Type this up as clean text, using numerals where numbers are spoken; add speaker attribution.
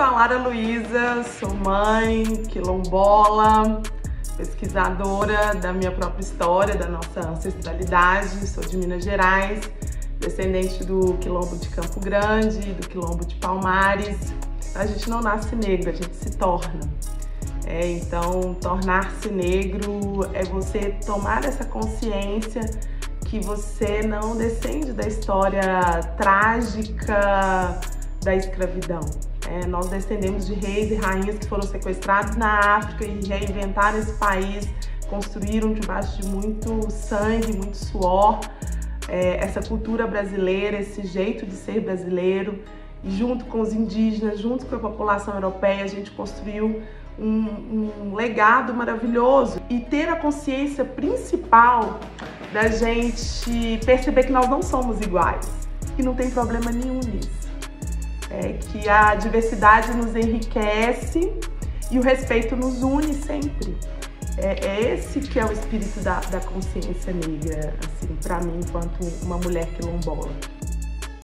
Speaker 1: sou a Lara Luísa, sou mãe, quilombola, pesquisadora da minha própria história, da nossa ancestralidade. Sou de Minas Gerais, descendente do quilombo de Campo Grande, do quilombo de Palmares. A gente não nasce negro, a gente se torna. Então, tornar-se negro é você tomar essa consciência que você não descende da história trágica da escravidão. Nós descendemos de reis e rainhas que foram sequestrados na África e reinventaram esse país, construíram debaixo de muito sangue, muito suor, essa cultura brasileira, esse jeito de ser brasileiro. E junto com os indígenas, junto com a população europeia, a gente construiu um legado maravilhoso. E ter a consciência principal da gente perceber que nós não somos iguais, que não tem problema nenhum nisso. Que a diversidade nos enriquece e o respeito nos une sempre. Esse que é o espírito da consciência negra, assim, para mim, enquanto uma mulher quilombola.